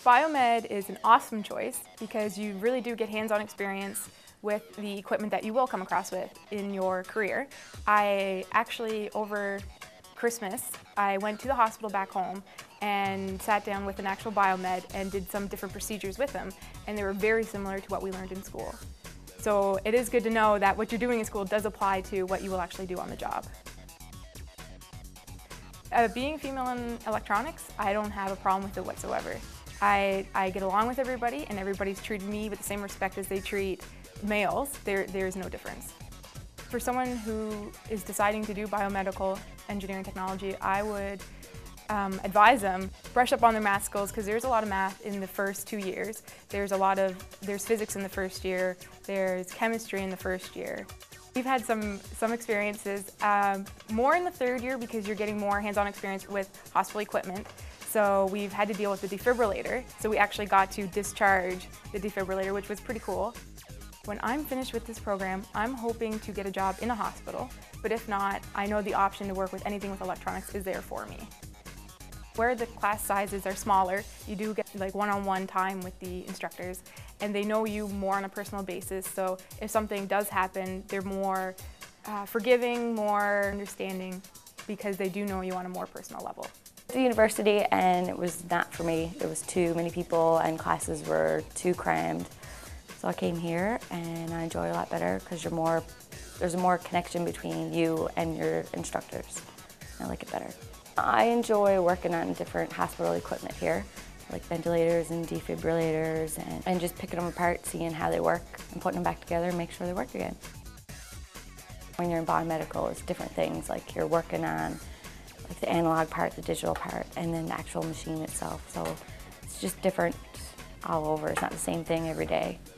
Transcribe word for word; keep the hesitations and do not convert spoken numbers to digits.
Biomed is an awesome choice because you really do get hands-on experience with the equipment that you will come across with in your career. I actually, over Christmas, I went to the hospital back home and sat down with an actual biomed and did some different procedures with them, and they were very similar to what we learned in school. So it is good to know that what you're doing in school does apply to what you will actually do on the job. Uh, being female in electronics, I don't have a problem with it whatsoever. I, I get along with everybody, and everybody's treated me with the same respect as they treat males. There, there is no difference. For someone who is deciding to do biomedical engineering technology, I would um, advise them brush up on their math skills, because there's a lot of math in the first two years. There's a lot of, there's physics in the first year, there's chemistry in the first year. We've had some, some experiences, um, more in the third year because you're getting more hands-on experience with hospital equipment. So we've had to deal with the defibrillator. So we actually got to discharge the defibrillator, which was pretty cool. When I'm finished with this program, I'm hoping to get a job in a hospital, but if not, I know the option to work with anything with electronics is there for me. Where the class sizes are smaller, you do get like one-on-one time with the instructors, and they know you more on a personal basis, so if something does happen, they're more uh, forgiving, more understanding, because they do know you on a more personal level. The university, and it was not for me. It was too many people and classes were too crammed. So I came here and I enjoy it a lot better because you're more, there's a more connection between you and your instructors. I like it better. I enjoy working on different hospital equipment here, like ventilators and defibrillators, and, and just picking them apart, seeing how they work and putting them back together and make sure they work again. When you're in biomedical, it's different things, like you're working on like the analog part, the digital part, and then the actual machine itself. So it's just different all over. It's not the same thing every day.